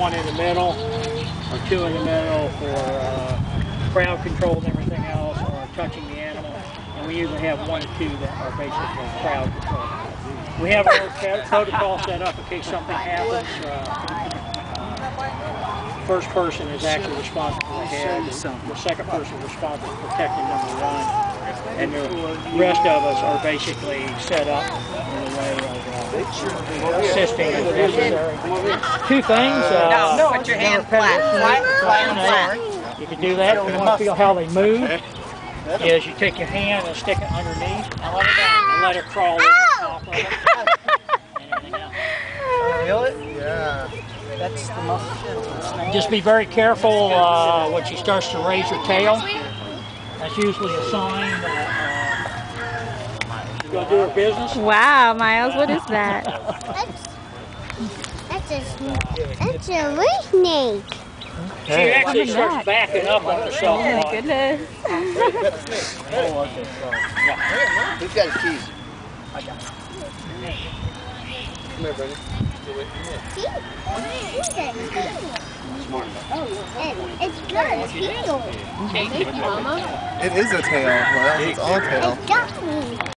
One in the middle, or two in the middle for crowd control and everything else, or touching the animal. And we usually have one or two that are basically crowd control. We have our own protocol set up in case something happens. First person is actually responsible for the head. The second person is responsible for protecting number one. And the rest of us are basically set up in a way of assisting as necessary. Two things. Put your hand flat. You can do that if you want to feel how they move. Is you take your hand and stick it underneath and let it crawl over the top of it. And everything else. Feel it? Yeah. That's the muscle. Just be very careful when she starts to raise her tail. That's usually a sign that she's going to do her business. Wow, Miles, what is that? That's a real snake. She actually starts backing up on herself. Oh my goodness. Who's got his keys? I got it. Come here, Brandon. See? It's good. It's healed. It is a tail. Well, it's all tail. It got me.